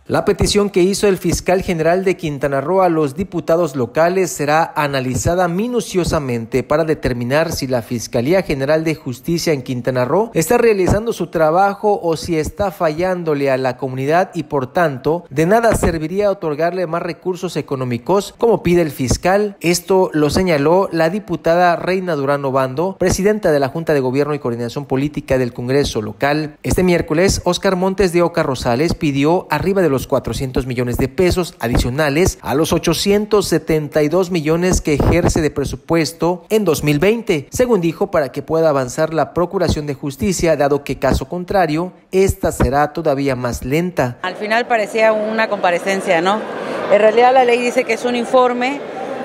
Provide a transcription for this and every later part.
La petición que hizo el fiscal general de Quintana Roo a los diputados locales será analizada minuciosamente para determinar si la Fiscalía General de Justicia en Quintana Roo está realizando su trabajo o si está fallándole a la comunidad y por tanto de nada serviría otorgarle más recursos económicos como pide el fiscal. Esto lo señaló la diputada Reina Durán Obando, presidenta de la Junta de Gobierno y Coordinación Política del Congreso local. Este miércoles, Óscar Montes de Oca Rosales pidió arriba de los 400 millones de pesos adicionales a los 872 millones que ejerce de presupuesto en 2020, según dijo, para que pueda avanzar la Procuración de Justicia, dado que caso contrario, esta será todavía más lenta. Al final parecía una comparecencia, ¿no? En realidad la ley dice que es un informe.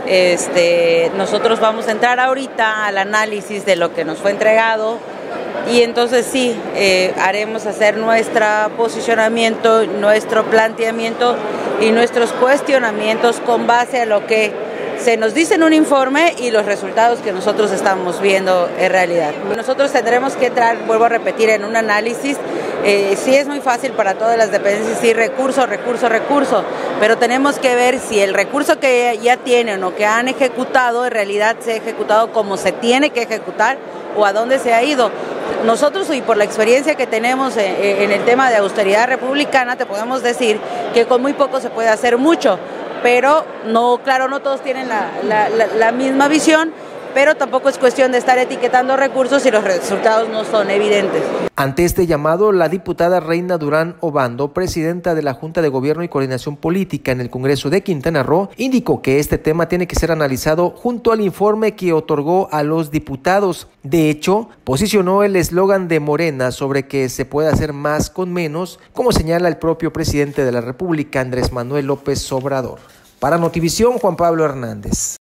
Nosotros vamos a entrar ahorita al análisis de lo que nos fue entregado. Y entonces sí, haremos hacer nuestro posicionamiento, nuestro planteamiento y nuestros cuestionamientos con base a lo que se nos dice en un informe y los resultados que nosotros estamos viendo en realidad. Nosotros tendremos que entrar, vuelvo a repetir, en un análisis. Sí es muy fácil para todas las dependencias decir recurso, pero tenemos que ver si el recurso que ya tienen o que han ejecutado en realidad se ha ejecutado como se tiene que ejecutar o a dónde se ha ido. Nosotros, y por la experiencia que tenemos en el tema de austeridad republicana, te podemos decir que con muy poco se puede hacer mucho, pero no, claro, no todos tienen la misma visión, pero tampoco es cuestión de estar etiquetando recursos si los resultados no son evidentes. Ante este llamado, la diputada Reina Durán Obando, presidenta de la Junta de Gobierno y Coordinación Política en el Congreso de Quintana Roo, indicó que este tema tiene que ser analizado junto al informe que otorgó a los diputados. De hecho, posicionó el eslogan de Morena sobre que se puede hacer más con menos, como señala el propio presidente de la República, Andrés Manuel López Obrador. Para Notivisión, Juan Pablo Hernández.